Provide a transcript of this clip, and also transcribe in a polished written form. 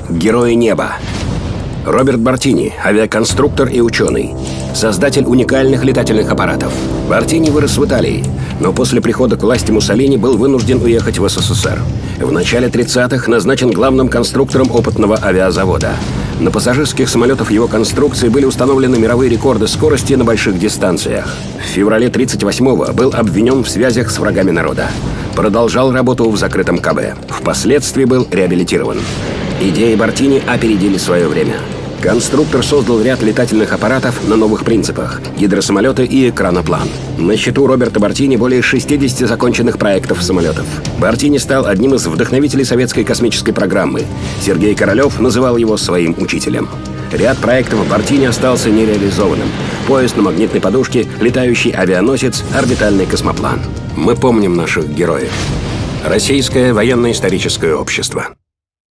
Герои неба. Роберт Бартини, авиаконструктор и ученый. Создатель уникальных летательных аппаратов. Бартини вырос в Италии, но после прихода к власти Муссолини был вынужден уехать в СССР. В начале 30-х назначен главным конструктором опытного авиазавода. На пассажирских самолетах его конструкции были установлены мировые рекорды скорости на больших дистанциях. В феврале 1938-го был обвинен в связях с врагами народа. Продолжал работу в закрытом КБ. Впоследствии был реабилитирован. Идеи Бартини опередили свое время. Конструктор создал ряд летательных аппаратов на новых принципах – гидросамолеты и экраноплан. На счету Роберта Бартини более 60 законченных проектов самолетов. Бартини стал одним из вдохновителей советской космической программы. Сергей Королев называл его своим учителем. Ряд проектов Бартини остался нереализованным. Поезд на магнитной подушке, летающий авианосец, орбитальный космоплан. Мы помним наших героев. Российское военно-историческое общество.